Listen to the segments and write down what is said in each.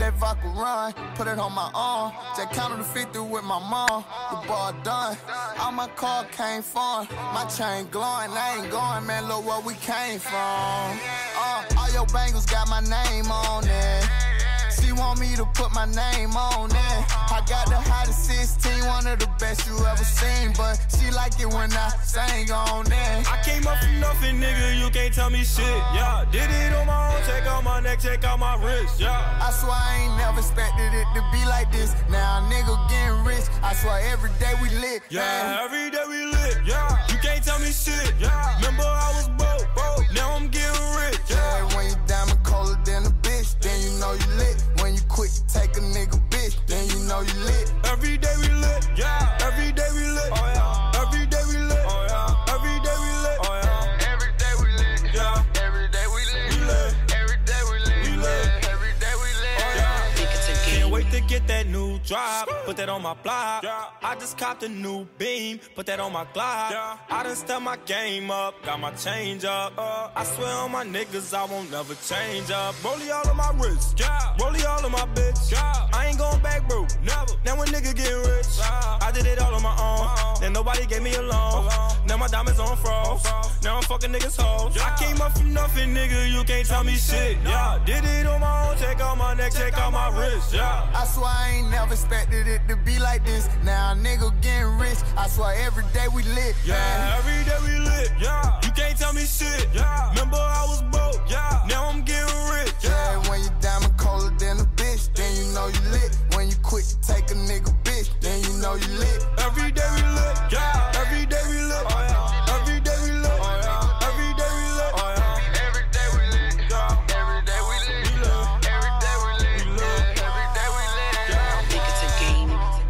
that vodka run, put it on my arm. Just counted the 50 with my mom. The ball done. All my car came from. My chain glowing, I ain't going, man. Look where we came from. All your bangles got my name on it. She want me to put my name on it. I got the hottest 16, one of the best you ever seen. But she like it when I sang on it. I came up from nothing, nigga, you can't tell me shit, yeah. Did it on my own, check out my neck, check out my wrist, yeah. I swear I ain't never expected it to be like this. Now a nigga getting rich, I swear every day we lit, yeah, man. Every day we lit, yeah. You can't tell me shit, yeah. Remember I was broke, now I'm getting rich, yeah. When you diamond colder than a bitch, then you know you lit. When you quick to take a nigga bitch, then you know you lit. Every day we lit, yeah. Every day we lit, oh yeah. Every day we lit, oh yeah. Every day we lit, oh yeah. Every day we lit, yeah. Every day we lit, every day we lit, every day we lit, oh yeah. Can't wait to get that new drop, put that on my block. Yeah. I just copped a new beam, put that on my Glock. Yeah. I done stepped my game up, got my change up. I swear on my niggas, I won't never change up. Rollie all of my wrist, yeah. Rollie all of my bitch, yeah. I ain't going back, bro, never. Now a nigga getting rich, yeah. I did it all on my own. Then nobody gave me a loan. Now my diamonds on froze. Now I'm fucking niggas hoes. Yeah. I came up from nothing, nigga, you can't tell me shit, yeah. Did it on my own, check out my neck, check out my wrist, yeah. I swear I ain't never expected it to be like this. Now a nigga getting rich, I swear every day we lit, yeah. Man. Every day we lit, yeah. You can't tell me shit, yeah. Remember I was broke, yeah. Now I'm getting rich, yeah. When you diamond colder than a bitch, then you know you lit. When you quick to take a nigga bitch, then you know you lit. Every day we lit, yeah. Every day we lit, oh yeah. Every day we lit, oh yeah. Every day we lit, oh yeah. Every day we lit, yeah. Every day we lit, every day we lit, yeah. Every day we lit, yeah. I think it's a game.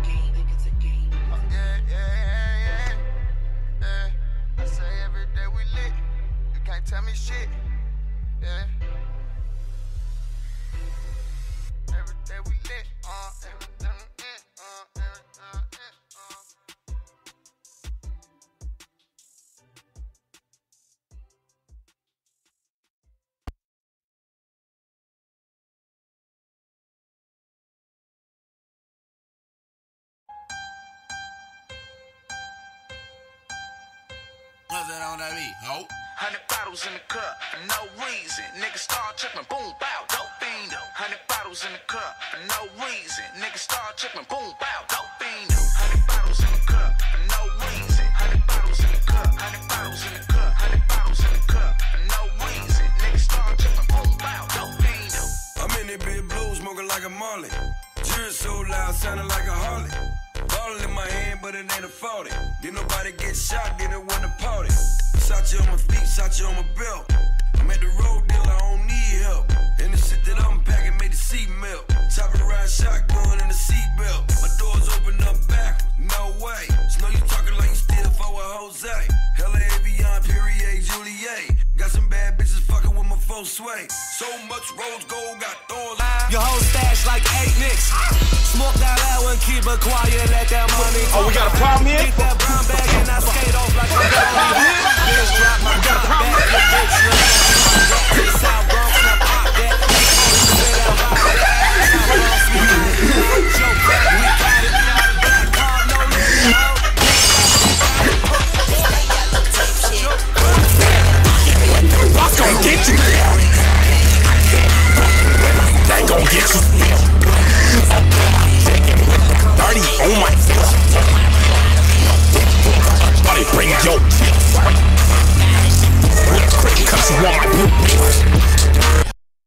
Yeah. I say every day we lit. You can't tell me shit, yeah. Every day we lit, every day we lit, What's that on that beat, ho? 100 bottles in the cup for no reason. Niggas start tripping, boom, bow, dope fiend. 100 bottles in the cup for no reason. Niggas start tripping, boom, bow, dope fiend. 100 bottles in the cup for no reason. 100 bottles in the cup, 100 bottles in the cup, 100 bottles in the cup for no reason. Niggas start tripping, boom, bow, dope fiend. I'm in that big blue, smoking like a Molly. Cheers so loud, sounding like a Harley. Ball in my hand, but it ain't a 40. Did nobody get shot, didn't win the party. Shot you on my feet, shot you on my belt. I'm at the road deal, I don't need help. And the shit that I'm packing made the seat melt. Chopper ride shotgun in the seatbelt. My doors open up backwards, no way. Snow you talking like you still for a Jose. Hella Avion, Perrier, Juliet. Got some bad bitches fucking with my faux sway. So much rose gold, got thorns. Your whole stash like 8 nicks. Smoke that loud and keep it quiet, let that money talk. Oh, we got a problem here? Get that brown bag and I skate off like I'm going. Bitch drop my gun back, your bitch look. Rock to the South Bronx, now pop that. Sit out like that. Now boss me. Joke back, we got it. Black card, no limit, ho. What's gonna get you? They gon' get you. 30 on my face. Body bring your cause you want my blue.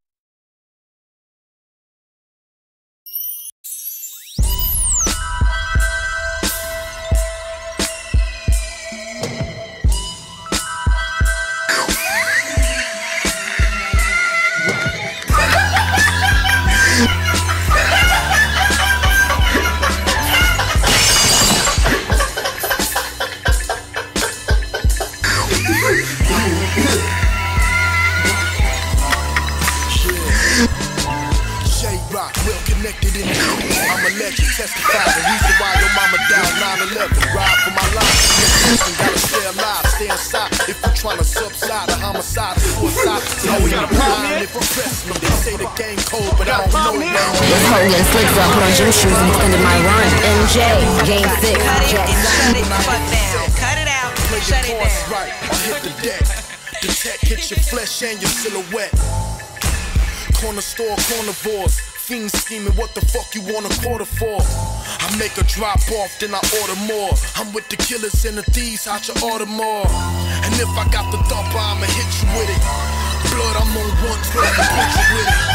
Testify the reason why your mama died 9/11. Ride for my life. Gotta stay alive, stay inside. If you try trying to subside the homicide, suicide. So we got a problem if you press me. They say the game cold, but I don't know, man. This Hogan slick up, put on gym shoes and extended my run. MJ, game 6. Shut it the fuck down. Cut it out. Shut it down. Right, I hit the deck. The tech hits your flesh and your silhouette. Corner store, carnivores. Fiends scheming, what the fuck you want a quarter for? I make a drop off, then I order more. I'm with the killers and the thieves, out your order more. And if I got the thumper, I'ma hit you with it. Blood, I'm on 112, I'll hit you with it.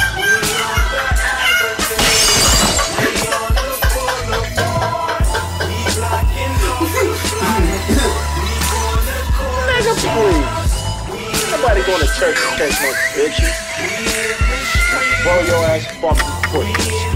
Nigga, please. Nobody going to church and take no pictures. Roll your ass fucking quick.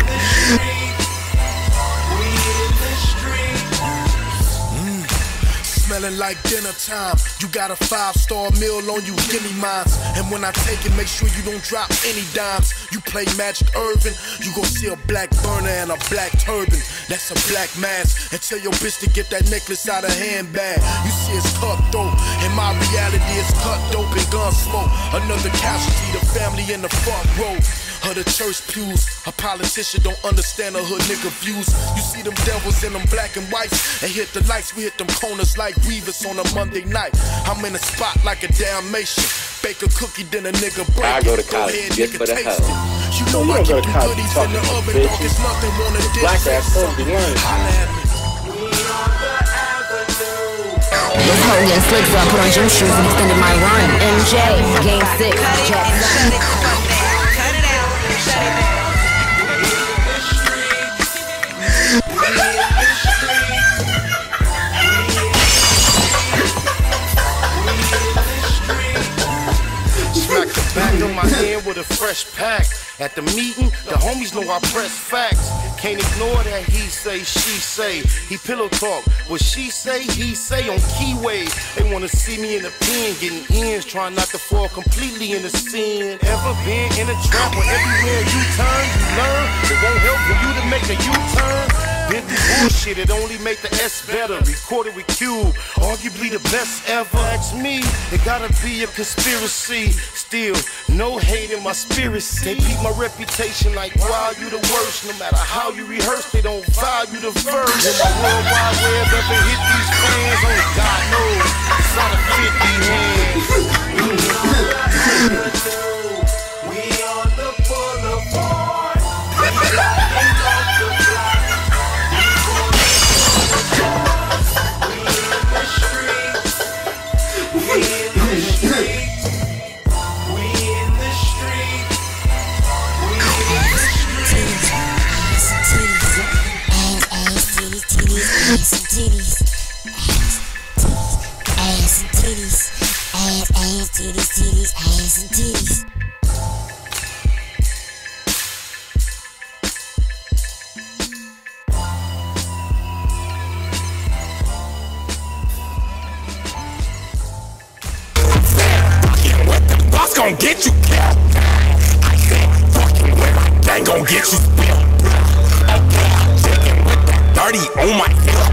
Smelling like dinner time. You got a 5-star meal on you, give me mine. And when I take it, make sure you don't drop any dimes. You play Magic Irvin, you gon' see a black burner and a black turban. That's a black mask. And tell your bitch to get that necklace out of handbag. You see it's cutthroat, and my reality is cut dope and gun smoke. Another casualty, the family in the front row of the church pews. A politician don't understand the hood nigga views. You see them devils in them black and whites, and hit the lights, we hit them corners like Revis on a Monday night. I'm in a spot like a Dalmatian. Bake a cookie, then a nigga break I it. go to college just for the hell. You know I keep them goodies in the oven, dog. It's nothing wanna dish. Black ass supposed to learn. Holla at me. This Hogan slick up, put on gym shoes and extended my run. MJ, game 6. Cut it and shut it the fuck down. Cut it out. Shut it down. Smack the back of my hand with a fresh pack. At the meeting, the homies know I press facts. Can't ignore that he say, she say. He pillow talk. What she say, he say on keyways. They wanna see me in the pen, getting ends, trying not to fall completely in the sin. Ever been in a trap where everywhere you turn, you learn it won't help for you to make a U-turn? Been through bullshit, it only make the S better. Recorded with Cube, arguably the best ever. Ask me, it gotta be a conspiracy. Still, no hate in my spirit. They beat my reputation like, wow, you the worst. No matter how you rehearse, they don't value the verse. In my world wide web, ever hit these fans? Only God knows, it's out of 50 hands. We on the boulevard. We blocking off the block. We in the streets. We in the streets. We in the streets. We in the streets. Ass and titties. Ass and titties. Ass, titties, titties, ass and titties. Boss gon' get you killed. I said, fucking with my gang gon' get you spilled. Chicken with that dirty on my hip.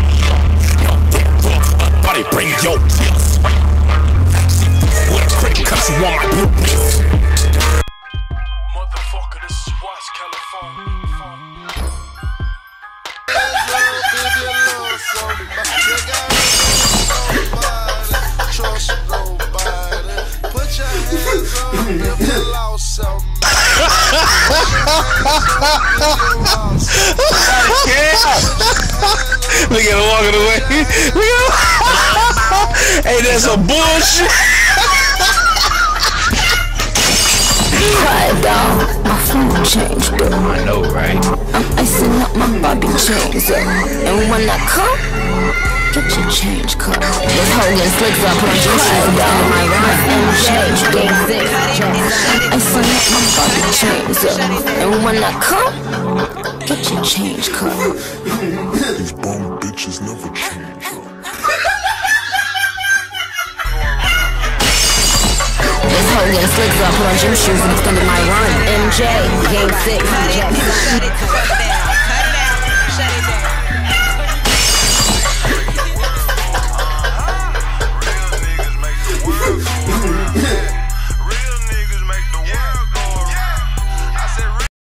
Body bring your kills. What's critical cause you want my blue pills. Motherfucker, this is Watts, California. Trust nobody. Put your hands up if you lost somebody. Look at him walking away. Hey, that's some bullshit. Quiet down, my phone changed up. I know, right? I'm icing up my Bobby chains up. And when I come, get your change cut. This Hogan slicks up, put on gym shoes and down my run. MJ, game 6. I'm icing up my Bobby chains up. And when I come, get your change cut. These bum bitches never change. This Hogan slicks up, put on gym shoes and extended my run. MJ, game 6.